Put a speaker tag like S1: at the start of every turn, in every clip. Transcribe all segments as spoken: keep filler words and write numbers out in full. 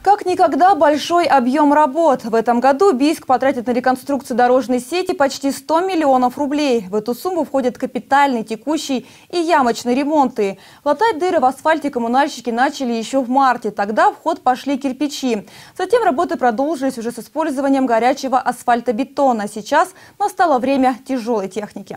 S1: Как никогда большой объем работ. В этом году Бийск потратит на реконструкцию дорожной сети почти сто миллионов рублей. В эту сумму входят капитальный, текущий и ямочный ремонты. Латать дыры в асфальте коммунальщики начали еще в марте. Тогда в ход пошли кирпичи. Затем работы продолжились уже с использованием горячего асфальтобетона. Сейчас настало время тяжелой техники.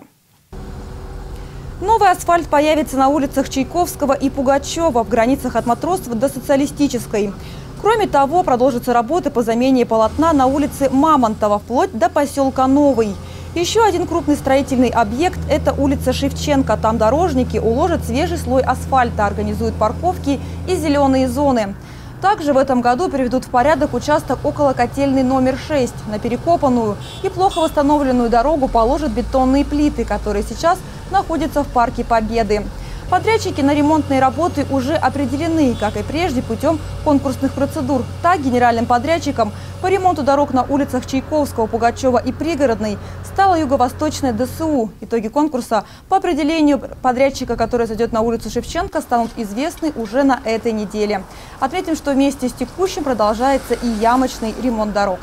S1: Новый асфальт появится на улицах Чайковского и Пугачева в границах от Матросова до Социалистической. Кроме того, продолжатся работы по замене полотна на улице Мамонтова вплоть до поселка Новый. Еще один крупный строительный объект – это улица Шевченко. Там дорожники уложат свежий слой асфальта, организуют парковки и зеленые зоны. Также в этом году приведут в порядок участок около котельной номер шесть. На перекопанную и плохо восстановленную дорогу положат бетонные плиты, которые сейчас находятся в Парке Победы. Подрядчики на ремонтные работы уже определены, как и прежде, путем конкурсных процедур. Так, генеральным подрядчиком по ремонту дорог на улицах Чайковского, Пугачева и Пригородной стала Юго-Восточная ДСУ. Итоги конкурса по определению подрядчика, который зайдет на улицу Шевченко, станут известны уже на этой неделе. Отметим, что вместе с текущим продолжается и ямочный ремонт дорог.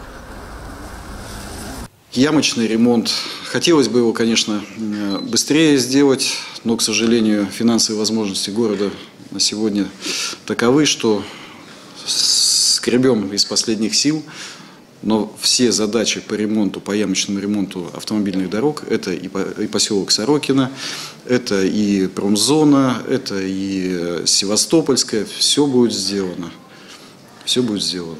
S2: Ямочный ремонт. Хотелось бы его, конечно, быстрее сделать, но, к сожалению, финансовые возможности города на сегодня таковы, что скребем из последних сил. Но все задачи по ремонту, по ямочному ремонту автомобильных дорог, это и поселок Сорокино, это и промзона, это и Севастопольская, все будет сделано. Все будет сделано.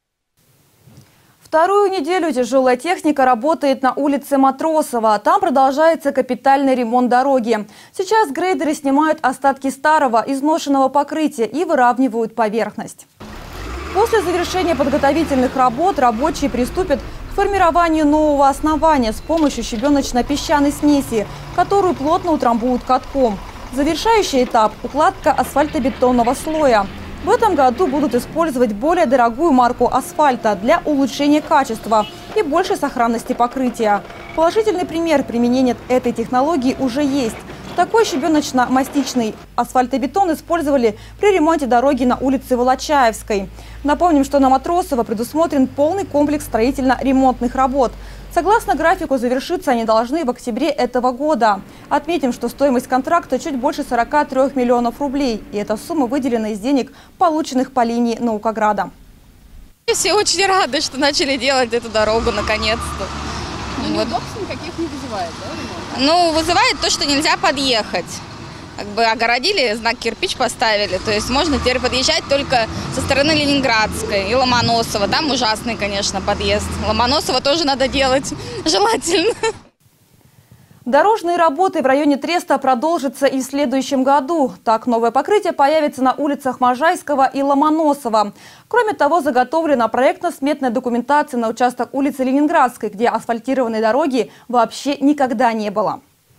S1: Вторую неделю тяжелая техника работает на улице Матросова. Там продолжается капитальный ремонт дороги. Сейчас грейдеры снимают остатки старого, изношенного покрытия и выравнивают поверхность. После завершения подготовительных работ рабочие приступят к формированию нового основания с помощью щебеночно-песчаной смеси, которую плотно утрамбуют катком. Завершающий этап – укладка асфальтобетонного слоя. В этом году будут использовать более дорогую марку асфальта для улучшения качества и большей сохранности покрытия. Положительный пример применения этой технологии уже есть. Такой щебеночно-мастичный асфальтобетон использовали при ремонте дороги на улице Волочаевской. Напомним, что на Матросова предусмотрен полный комплекс строительно-ремонтных работ. Согласно графику, завершиться они должны в октябре этого года. Отметим, что стоимость контракта чуть больше сорока трёх миллионов рублей. И эта сумма выделена из денег, полученных по линии Наукограда.
S3: Все очень рады, что начали делать эту дорогу наконец-то.
S4: Но неудобств никаких не вызывает, да?
S3: Ну, вызывает то, что нельзя подъехать. Как бы огородили, знак кирпич поставили. То есть можно теперь подъезжать только со стороны Ленинградской и Ломоносова. Там ужасный, конечно, подъезд. Ломоносова тоже надо делать, желательно.
S1: Дорожные работы в районе Треста продолжатся и в следующем году. Так, новое покрытие появится на улицах Можайского и Ломоносова. Кроме того, заготовлена проектно-сметная документация на участок улицы Ленинградской, где асфальтированной дороги вообще никогда не было.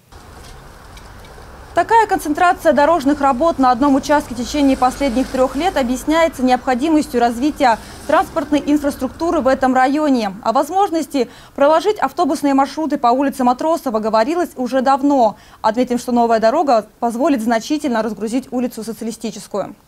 S1: Такая концентрация дорожных работ на одном участке в течение последних трех лет объясняется необходимостью развития транспортной инфраструктуры в этом районе. О возможности проложить автобусные маршруты по улице Матросова говорилось уже давно. Отметим, что новая дорога позволит значительно разгрузить улицу Социалистическую.